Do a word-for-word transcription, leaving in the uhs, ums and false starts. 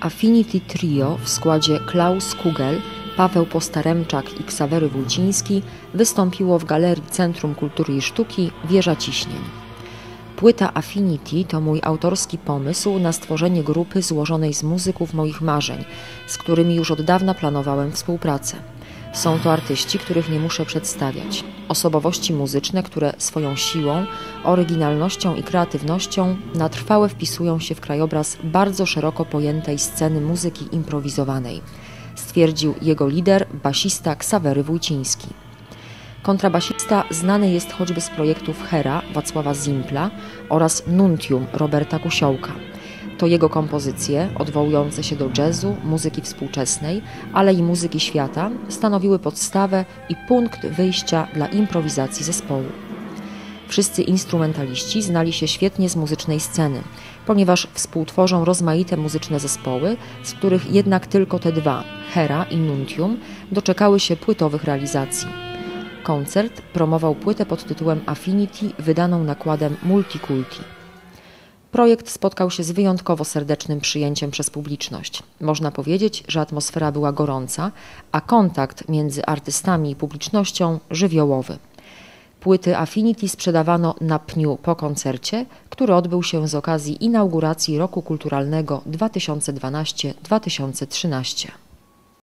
Affinity Trio w składzie Klaus Kugel, Paweł Postaremczak i Ksawery Wójciński wystąpiło w Galerii Centrum Kultury i Sztuki Wieża Ciśnień. Płyta Affinity to mój autorski pomysł na stworzenie grupy złożonej z muzyków moich marzeń, z którymi już od dawna planowałem współpracę. Są to artyści, których nie muszę przedstawiać. Osobowości muzyczne, które swoją siłą, oryginalnością i kreatywnością na trwałe wpisują się w krajobraz bardzo szeroko pojętej sceny muzyki improwizowanej, stwierdził jego lider, basista Ksawery Wójciński. Kontrabasista znany jest choćby z projektów Hera Wacława Zimpla oraz Nuntium Roberta Kusiołka. To jego kompozycje, odwołujące się do jazzu, muzyki współczesnej, ale i muzyki świata, stanowiły podstawę i punkt wyjścia dla improwizacji zespołu. Wszyscy instrumentaliści znali się świetnie z muzycznej sceny, ponieważ współtworzą rozmaite muzyczne zespoły, z których jednak tylko te dwa, Hera i Nuntium, doczekały się płytowych realizacji. Koncert promował płytę pod tytułem Affinity, wydaną nakładem Multikulti. Projekt spotkał się z wyjątkowo serdecznym przyjęciem przez publiczność. Można powiedzieć, że atmosfera była gorąca, a kontakt między artystami i publicznością żywiołowy. Płyty Affinity sprzedawano na pniu po koncercie, który odbył się z okazji inauguracji Roku Kulturalnego dwa tysiące dwanaście dwa tysiące trzynaście.